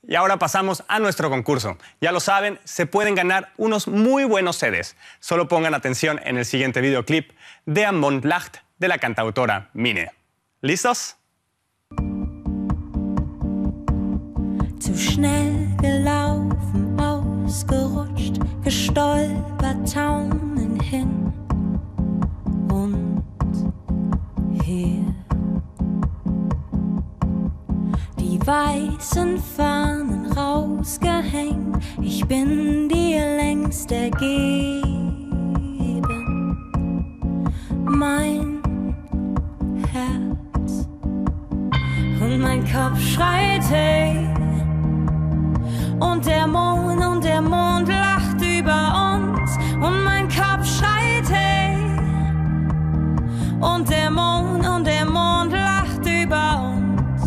Y ahora pasamos a nuestro concurso. Ya lo saben, se pueden ganar unos muy buenos CDs. Solo pongan atención en el siguiente videoclip de Am Mond lacht de la cantautora Mine. ¿Listos? Zu schnell gelaufen, ausgerutscht, gestolpert, taumeln hin und her. Die weißen Fahnen rausgehängt, ich bin dir längst ergeben. Mein Herz und mein Kopf schreit hey. Und der Mond lacht über uns. Und mein Kopf schreit hey. Und der Mond lacht über uns.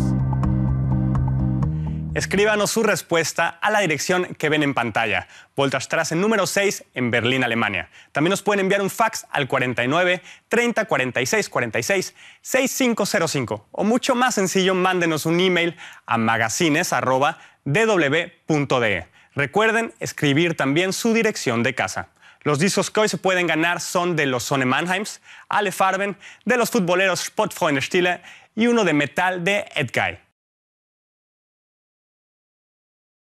Escríbanos su respuesta a la dirección que ven en pantalla. Voltastrasse número 6 en Berlín, Alemania. También nos pueden enviar un fax al 49 30 46 46 6505. O mucho más sencillo, mándenos un email a magazines@dw.de. Recuerden escribir también su dirección de casa. Los discos que hoy se pueden ganar son de los Sonne Mannheims, Alle Farben, de los futboleros Sportfreunde Stille y uno de metal de Edguy.